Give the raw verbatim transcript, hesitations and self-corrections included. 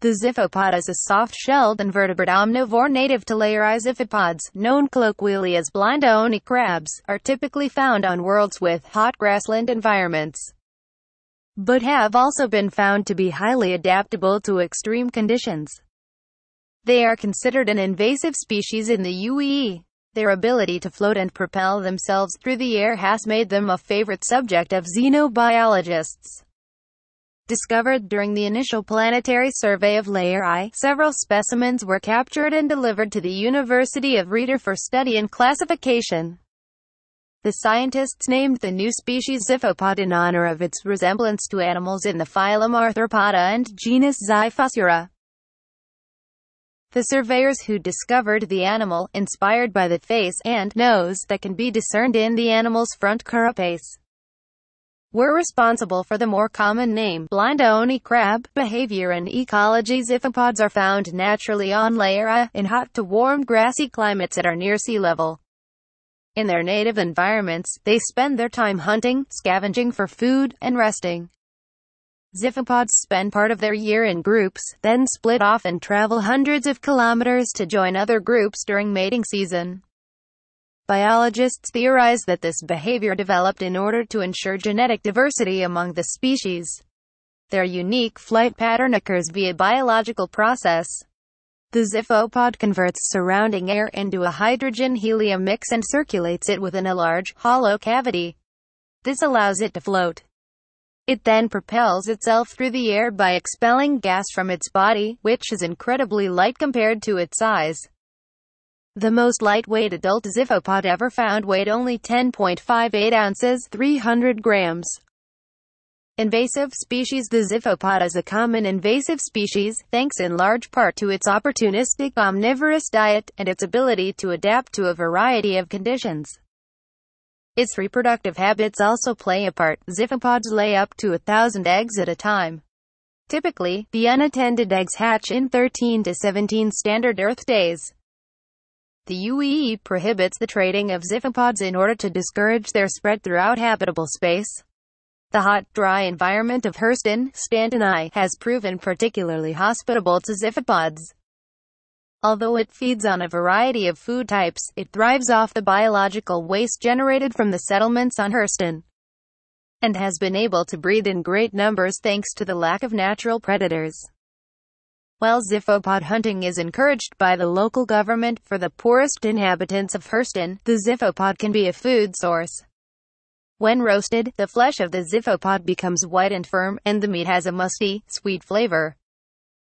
The ziphopod is a soft-shelled invertebrate omnivore native to Layer-I. Ziphopods, known colloquially as blind oni crabs, are typically found on worlds with hot grassland environments, but have also been found to be highly adaptable to extreme conditions. They are considered an invasive species in the U A E. Their ability to float and propel themselves through the air has made them a favorite subject of xenobiologists. Discovered during the initial planetary survey of Layer-I, several specimens were captured and delivered to the University of Riga for study and classification. The scientists named the new species Ziphopod in honor of its resemblance to animals in the phylum Arthropoda and genus Xiphosaura. The surveyors who discovered the animal, inspired by the face and nose that can be discerned in the animal's front carapace, were responsible for the more common name, blind oni crab, behavior and ecology. Ziphopods are found naturally on Layer-I, in hot to warm grassy climates that are near sea level. In their native environments, they spend their time hunting, scavenging for food, and resting. Ziphopods spend part of their year in groups, then split off and travel hundreds of kilometers to join other groups during mating season. Biologists theorize that this behavior developed in order to ensure genetic diversity among the species. Their unique flight pattern occurs via biological process. The ziphopod converts surrounding air into a hydrogen-helium mix and circulates it within a large, hollow cavity. This allows it to float. It then propels itself through the air by expelling gas from its body, which is incredibly light compared to its size. The most lightweight adult ziphopod ever found weighed only ten point five eight ounces, three hundred grams. Invasive species. The ziphopod is a common invasive species, thanks in large part to its opportunistic omnivorous diet, and its ability to adapt to a variety of conditions. Its reproductive habits also play a part. Ziphopods lay up to a thousand eggs at a time. Typically, the unattended eggs hatch in thirteen to seventeen standard Earth days. The U A E prohibits the trading of ziphopods in order to discourage their spread throughout habitable space. The hot, dry environment of Hurston, Stanton I, has proven particularly hospitable to ziphopods. Although it feeds on a variety of food types, it thrives off the biological waste generated from the settlements on Hurston, and has been able to breed in great numbers thanks to the lack of natural predators. While ziphopod hunting is encouraged by the local government for the poorest inhabitants of Hurston, the ziphopod can be a food source. When roasted, the flesh of the ziphopod becomes white and firm, and the meat has a musty, sweet flavor.